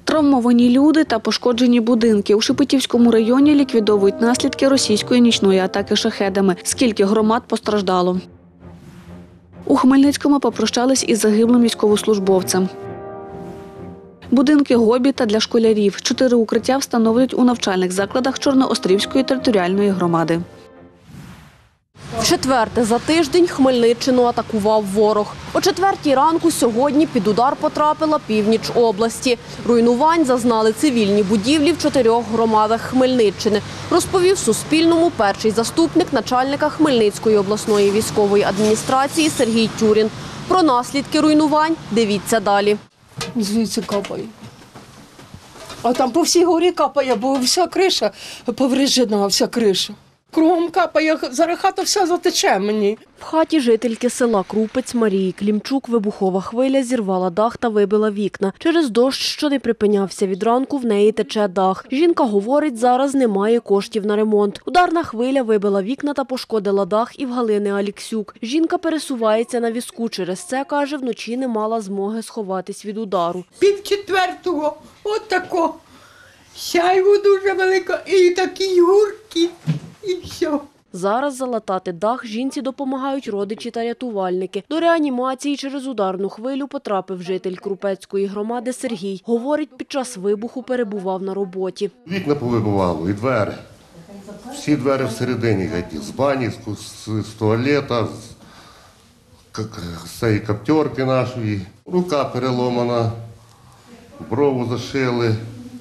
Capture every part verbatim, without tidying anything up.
Травмовані люди та пошкоджені будинки. У Шепетівському районі ліквідовують наслідки російської нічної атаки шахедами. Скільки громад постраждало? У Хмельницькому попрощались із загиблим військовослужбовцем. Будинки «Гобіта» для школярів. Чотири укриття встановлюють у навчальних закладах Чорноострівської територіальної громади. Вчетверте за тиждень Хмельниччину атакував ворог. О четвертій ранку сьогодні під удар потрапила північ області. Руйнувань зазнали цивільні будівлі в чотирьох громадах Хмельниччини, розповів Суспільному перший заступник начальника Хмельницької обласної військової адміністрації Сергій Тюрін. Про наслідки руйнувань дивіться далі. Звідси капає. А там по всій горі капає, бо вся криша повреждена, вся криша. Кругом капає, зараз хата вся затече мені. В хаті жительки села Крупець Марії Клімчук вибухова хвиля зірвала дах та вибила вікна. Через дощ, що не припинявся від ранку, в неї тече дах. Жінка говорить, зараз немає коштів на ремонт. Ударна хвиля вибила вікна та пошкодила дах і в Галини Аліксюк. Жінка пересувається на візку. Через це, каже, вночі не мала змоги сховатись від удару. Пів четвертого, от тако. Сяйво дуже велике і такі гурки. І все. Зараз залатати дах жінці допомагають родичі та рятувальники. До реанімації через ударну хвилю потрапив житель Крупецької громади Сергій. Говорить, під час вибуху перебував на роботі. Вікна повибивало і двері. Всі двері всередині геть. З бані, з, з туалета, з, з цієї коптерки нашої. Рука переломана, брову зашили,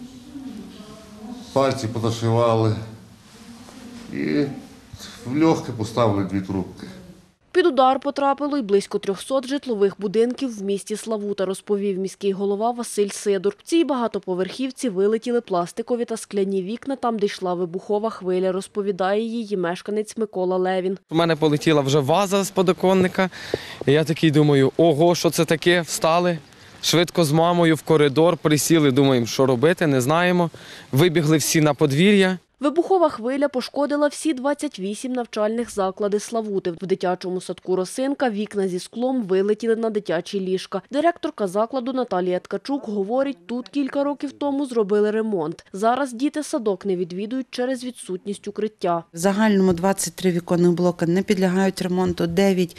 пальці позашивали. І в легке поставили дві трубки. Під удар потрапило й близько трьохсот житлових будинків в місті Славута, розповів міський голова Василь Сидор. В цій багатоповерхівці вилетіли пластикові та скляні вікна, там де йшла вибухова хвиля, розповідає її мешканець Микола Левін. У мене полетіла вже ваза з подоконника. І я такий думаю, ого, що це таке? Встали. Швидко з мамою в коридор присіли, думаємо, що робити, не знаємо. Вибігли всі на подвір'я. Вибухова хвиля пошкодила всі двадцять вісім навчальних закладів Славути. В дитячому садку «Росинка» вікна зі склом вилетіли на дитячі ліжка. Директорка закладу Наталія Ткачук говорить, тут кілька років тому зробили ремонт. Зараз діти садок не відвідують через відсутність укриття. В загальному двадцять три віконних блоки не підлягають ремонту, дев'ять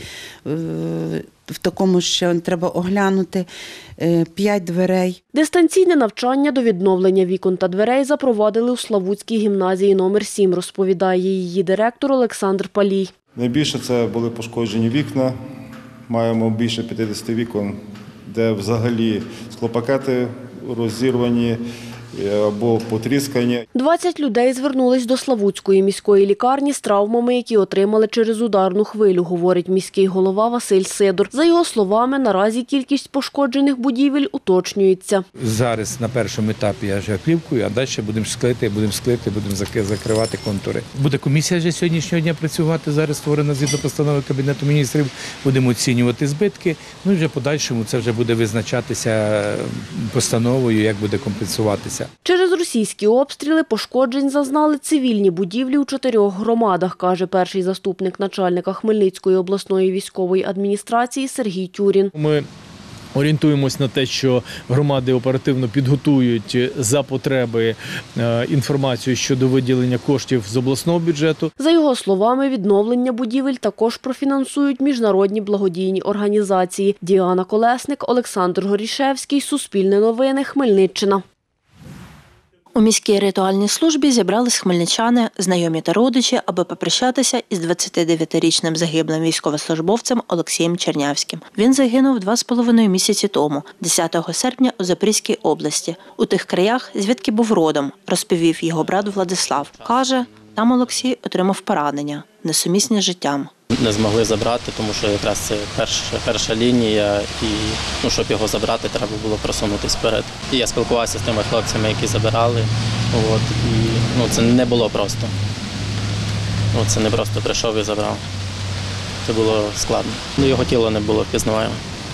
в такому, що треба оглянути, п'ять дверей. Дистанційне навчання до відновлення вікон та дверей запровадили у Славутській гімназії номер сім, розповідає її директор Олександр Палій. Найбільше це були пошкоджені вікна. Маємо більше п'ятдесят вікон, де взагалі склопакети розірвані або потріскані. двадцять людей звернулись до Славутської міської лікарні з травмами, які отримали через ударну хвилю, говорить міський голова Василь Сидор. За його словами, наразі кількість пошкоджених будівель уточнюється. Зараз на першому етапі я вже плівкою, а далі будемо склеїти, будемо склеїти, будемо закривати контури. Буде комісія вже сьогоднішнього дня працювати, зараз створена згідно постанови Кабінету міністрів, будемо оцінювати збитки, ну і вже подальшому це вже буде визначатися постановою, як буде компенсуватися. Через російські обстріли пошкоджень зазнали цивільні будівлі у чотирьох громадах, каже перший заступник начальника Хмельницької обласної військової адміністрації Сергій Тюрін. Ми орієнтуємось на те, що громади оперативно підготують за потреби інформацію щодо виділення коштів з обласного бюджету. За його словами, відновлення будівель також профінансують міжнародні благодійні організації. Діана Колесник, Олександр Горішевський, Суспільне новини, Хмельниччина. У міській ритуальній службі зібрались хмельничани, знайомі та родичі, аби попрощатися із двадцятидев'ятирічним загиблим військовослужбовцем Олексієм Чернявським. Він загинув два з половиною місяці тому, десятого серпня у Запорізькій області. У тих краях, звідки був родом, розповів його брат Владислав. Каже, там Олексій отримав поранення, несумісні з життям. Не змогли забрати, тому що якраз це перша, перша лінія, і ну, щоб його забрати, треба було просунутися вперед. І я спілкувався з тими хлопцями, які забирали, от, і ну, це не було просто. Ну, це не просто прийшов і забрав. Це було складно. Ну, його тіло не було впізнаваємо.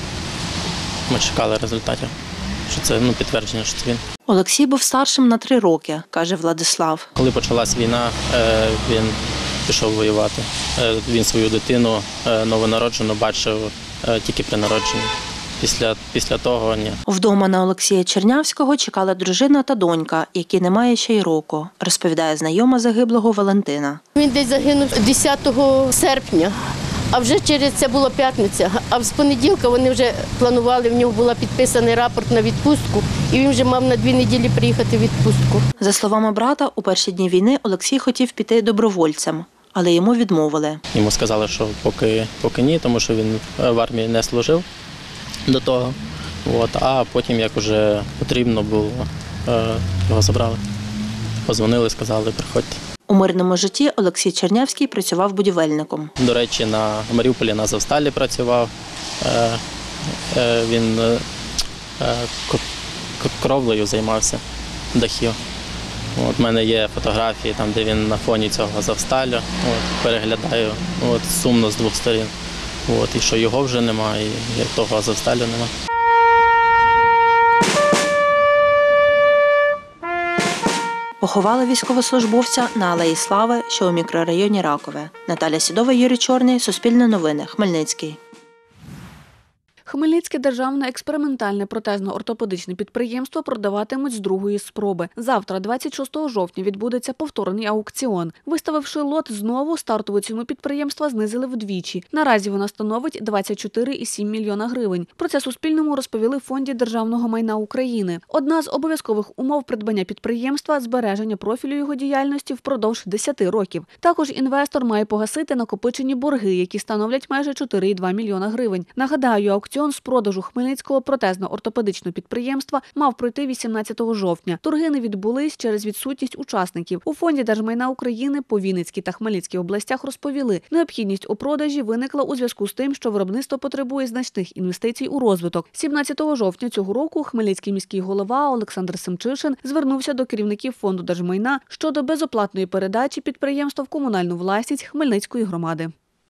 Ми чекали результатів, що це ну, підтвердження, що це він. Олексій був старшим на три роки, каже Владислав. Коли почалась війна, він пішов воювати. Він свою дитину новонароджену бачив тільки при народженні. після, після того ні. Вдома на Олексія Чернявського чекала дружина та донька, які немає ще й року, розповідає знайома загиблого Валентина. Він десь загинув десятого серпня, а вже через це була п'ятниця. А з понеділка вони вже планували, в нього був підписаний рапорт на відпустку, і він вже мав на дві неділі приїхати в відпустку. За словами брата, у перші дні війни Олексій хотів піти добровольцем, але йому відмовили. Йому сказали, що поки, поки ні, тому що він в армії не служив до того. От, а потім, як вже потрібно було, його забрали. Позвонили, сказали, приходьте. У мирному житті Олексій Чернявський працював будівельником. До речі, на Маріуполі на Азовсталі працював. Він кровлею займався, дахів. У мене є фотографії, там, де він на фоні цього Азовсталю. От, переглядаю, от, сумно з двох сторін. От, і що його вже немає, і того Азовсталю немає. Поховали військовослужбовця на Алеї Слави, що у мікрорайоні Ракове. Наталя Сідова, Юрій Чорний, Суспільне новини, Хмельницький. Хмельницьке державне експериментальне протезно-ортопедичне підприємство продаватимуть з другої спроби. Завтра, двадцять шостого жовтня, відбудеться повторний аукціон. Виставивши лот знову, стартову ціну підприємства знизили вдвічі. Наразі вона становить двадцять чотири цілих сім мільйона гривень. Про це Суспільному розповіли в Фонді державного майна України. Одна з обов'язкових умов придбання підприємства – збереження профілю його діяльності впродовж десяти років. Також інвестор має погасити накопичені борги, які становлять майже чотири цілих два мільйона гривень. Нагадаю, аукціон з продажу Хмельницького протезно-ортопедичного підприємства мав пройти вісімнадцятого жовтня. Торги не відбулись через відсутність учасників. У Фонді держмайна України по Вінницькій та Хмельницькій областях розповіли, необхідність у продажі виникла у зв'язку з тим, що виробництво потребує значних інвестицій у розвиток. сімнадцятого жовтня цього року Хмельницький міський голова Олександр Семчишин звернувся до керівників Фонду держмайна щодо безоплатної передачі підприємства в комунальну власність Хмельницької громади.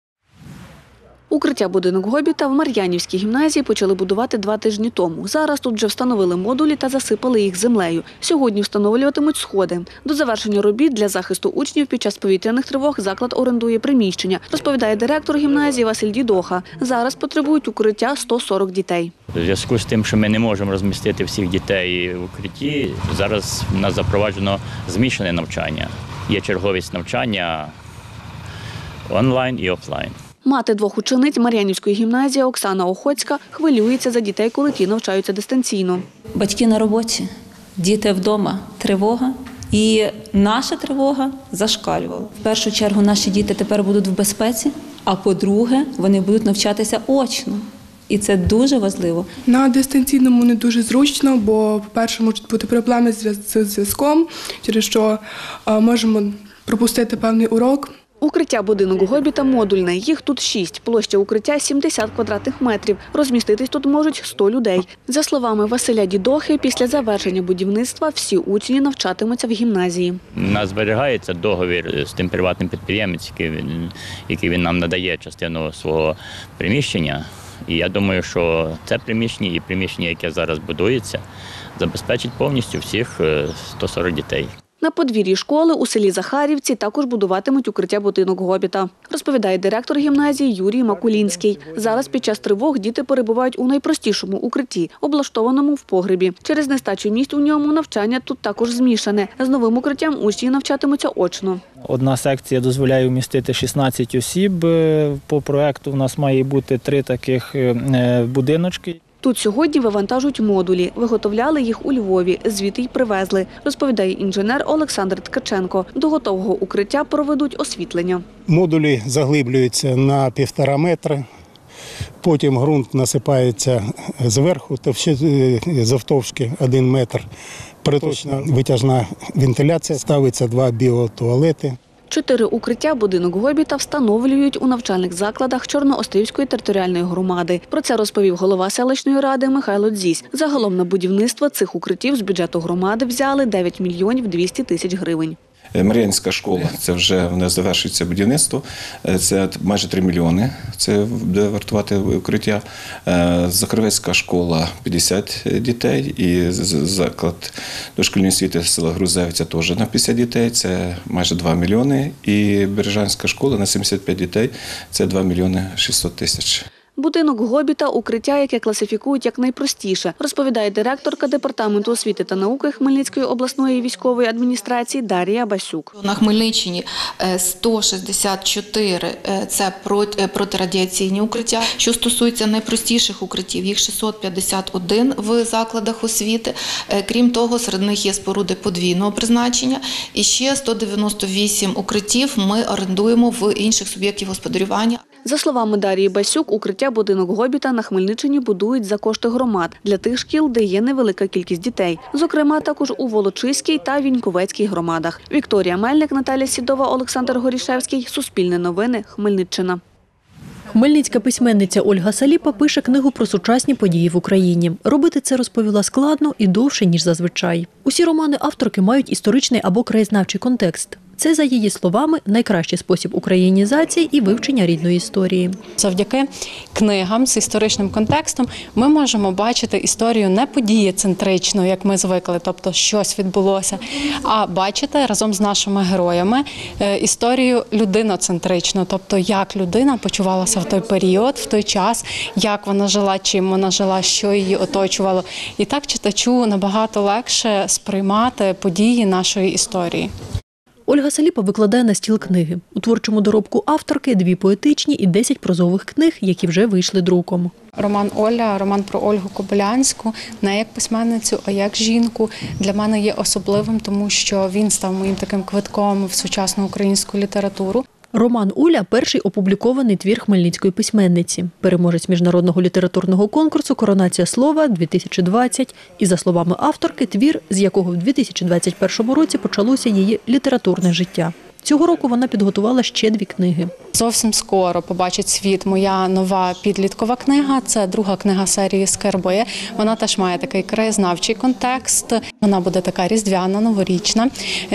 Укриття будинок Гобіта в Мар'янівській гімназії почали будувати два тижні тому. Зараз тут вже встановили модулі та засипали їх землею. Сьогодні встановлюватимуть сходи. До завершення робіт для захисту учнів під час повітряних тривог заклад орендує приміщення, розповідає директор гімназії Василь Дідоха. Зараз потребують укриття сто сорок дітей. У зв'язку з тим, що ми не можемо розмістити всіх дітей в укритті, зараз у нас запроваджено змішане навчання. Є черговість навчання онлайн і офлайн. Мати двох учениць Мар'янівської гімназії Оксана Охоцька хвилюється за дітей, коли ті навчаються дистанційно. Батьки на роботі, діти вдома, тривога. І наша тривога зашкалювала. В першу чергу наші діти тепер будуть в безпеці, а по-друге, вони будуть навчатися очно. І це дуже важливо. На дистанційному не дуже зручно, бо, по-перше, можуть бути проблеми з зв'язком, через що можемо пропустити певний урок. Укриття будинок Гобіта модульне. Їх тут шість. Площа укриття – сімдесят квадратних метрів. Розміститись тут можуть сто людей. За словами Василя Дідохи, після завершення будівництва всі учні навчатимуться в гімназії. У нас зберігається договір з тим приватним підприємцем, який він, який він нам надає частину свого приміщення. І я думаю, що це приміщення і приміщення, яке зараз будується, забезпечить повністю всіх сто сорок дітей. На подвір'ї школи у селі Захарівці також будуватимуть укриття будинок Гобіта, розповідає директор гімназії Юрій Макулінський. Зараз під час тривог діти перебувають у найпростішому укритті, облаштованому в погребі. Через нестачу місць у ньому навчання тут також змішане. З новим укриттям учні навчатимуться очно. Одна секція дозволяє вмістити шістнадцять осіб. По проекту у нас має бути три таких будиночки. Тут сьогодні вивантажують модулі. Виготовляли їх у Львові, звідти й привезли, розповідає інженер Олександр Ткаченко. До готового укриття проведуть освітлення. Модулі заглиблюються на півтора метра, потім ґрунт насипається зверху, завтовшки один метр. Приточна витяжна вентиляція, ставиться два біотуалети. Чотири укриття будинок Гобіта встановлюють у навчальних закладах Чорноострівської територіальної громади. Про це розповів голова селищної ради Михайло Дзісь. Загалом на будівництво цих укриттів з бюджету громади взяли дев'ять мільйонів двісті тисяч гривень. Мар'янівська школа, це вже в нас завершується будівництво, це майже три мільйони, це буде вартувати укриття. Закарветська школа – п'ятдесят дітей і заклад дошкільної освіти села Грузевиця теж на п'ятдесят дітей, це майже два мільйони. І Бережанська школа на сімдесят п'ять дітей, це два мільйони шістсот тисяч. Будинок Гобіта – укриття, яке класифікують як найпростіше, розповідає директорка Департаменту освіти та науки Хмельницької обласної військової адміністрації Дар'я Басюк. На Хмельниччині сто шістдесят чотири – це протирадіаційні укриття. Що стосується найпростіших укриттів, їх шістсот п'ятдесят один в закладах освіти. Крім того, серед них є споруди подвійного призначення. І ще сто дев'яносто вісім укриттів ми орендуємо в інших суб'єктів господарювання. За словами Дар'ї Басюк, укриття «Будинок Гобіта» на Хмельниччині будують за кошти громад для тих шкіл, де є невелика кількість дітей. Зокрема, також у Волочиській та Віньковецькій громадах. Вікторія Мельник, Наталя Сідова, Олександр Горішевський. Суспільне новини. Хмельниччина. Хмельницька письменниця Ольга Саліпа пише книгу про сучасні події в Україні. Робити це, розповіла, складно і довше, ніж зазвичай. Усі романи авторки мають історичний або краєзнавчий контекст. Це, за її словами, найкращий спосіб українізації і вивчення рідної історії. Завдяки книгам з історичним контекстом ми можемо бачити історію не подієцентрично, як ми звикли, тобто щось відбулося, а бачити разом з нашими героями історію людиноцентрично, тобто як людина почувалася в той період, в той час, як вона жила, чим вона жила, що її оточувало. І так читачу набагато легше сприймати події нашої історії. Ольга Саліпа викладає на стіл книги. У творчому доробку авторки дві поетичні і десять прозових книг, які вже вийшли друком. Роман «Оля», роман про Ольгу Кобилянську, не як письменницю, а як жінку, для мене є особливим, тому що він став моїм таким квитком в сучасну українську літературу. Роман «Оля» – перший опублікований твір хмельницької письменниці. Переможець міжнародного літературного конкурсу «Коронація слова-дві тисячі двадцять». І, за словами авторки, твір, з якого в дві тисячі двадцять першому році почалося її літературне життя. Цього року вона підготувала ще дві книги. Зовсім скоро побачить світ моя нова підліткова книга. Це друга книга серії «Скарби». Вона теж має такий краєзнавчий контекст. Вона буде така різдвяна, новорічна.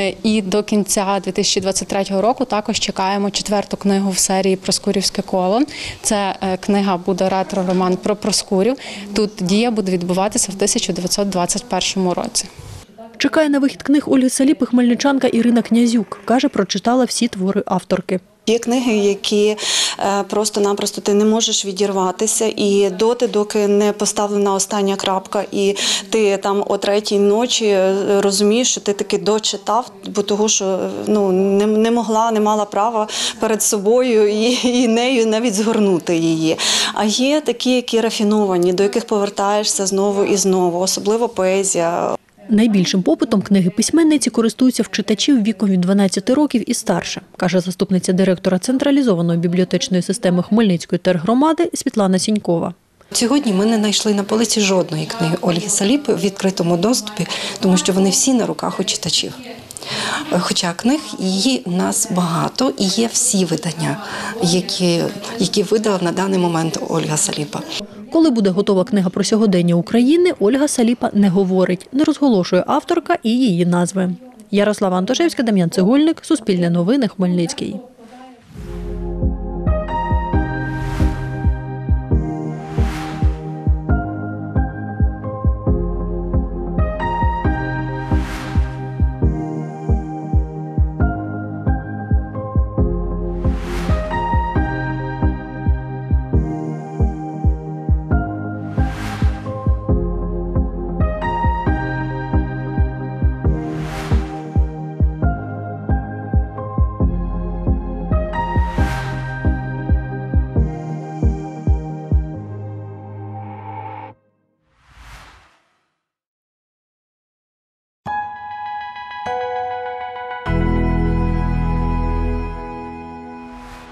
І до кінця дві тисячі двадцять третього року також чекаємо четверту книгу в серії «Проскурівське коло». Це книга буде ретро-роман про Проскурів. Тут дія буде відбуватися в тисяча дев'ятсот двадцять першому році. Чекає на вихід книг Ольги Саліпи хмельничанка Ірина Князюк. Каже, прочитала всі твори авторки. Є книги, які просто-напросто ти не можеш відірватися, і доти, доки не поставлена остання крапка, і ти там о третій ночі розумієш, що ти таки дочитав, бо того, що ну, не, не могла, не мала права перед собою і, і нею навіть згорнути її. А є такі, які рафіновані, до яких повертаєшся знову і знову, особливо поезія. Найбільшим попитом книги письменниці користуються в читачів віком від дванадцяти років і старше, каже заступниця директора централізованої бібліотечної системи Хмельницької тергромади Світлана Сінькова. Сьогодні ми не знайшли на полиці жодної книги Ольги Саліпи в відкритому доступі, тому що вони всі на руках у читачів. Хоча книг її у нас багато і є всі видання, які, які видала на даний момент Ольга Саліпа. Коли буде готова книга про сьогодення України, Ольга Саліпа не говорить, не розголошує авторка і її назви. Ярослава Антошевська, Дем'ян Цегольник, Суспільне новини, Хмельницький.